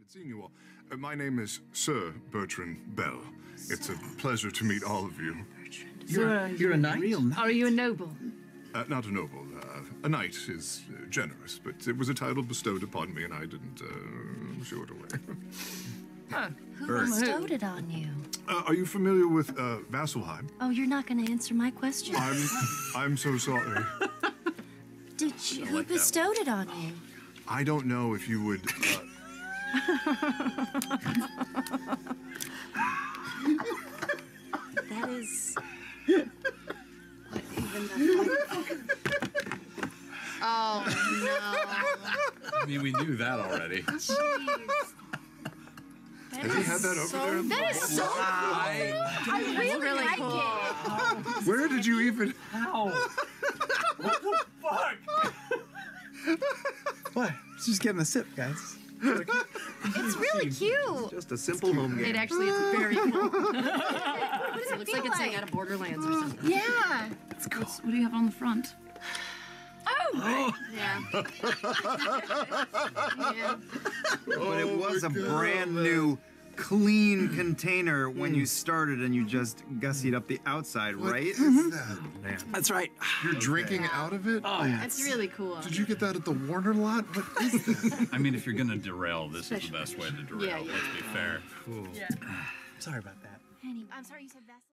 Seeing you all. My name is Sir Bertrand Bell. It's a pleasure to meet all of you. You're a knight? Are you a noble? Not a noble. A knight is generous, but it was a title bestowed upon me, and I didn't show it away. Who bestowed it on you? Are you familiar with Vasselheim? Oh, you're not going to answer my question. I'm so sorry. Who bestowed it on you? I don't know if you would. That is. What even the fuck? Oh no! I mean, we knew that already. Jeez. Has he had that over there? That is so cool. I really like cool. it. Where did you even? How? What the fuck? What? Just getting a sip, guys. It's really cute. Just a simple home game. It actually is very cool. What does It looks like it's like out of Borderlands or something. Yeah. It's cool. What do you have on the front? Oh. Yeah. Yeah. But it was a brand new, clean container when you started, and you just gussied up the outside, right? What is that? Man. That's right. You're drinking out of it? Oh, yeah. That's really cool. Did you get that at the Warner lot? What is that? I mean, if you're gonna derail, this is the best way to derail. Yeah, yeah. Let's be fair. Yeah. Sorry about that. I'm sorry you said that.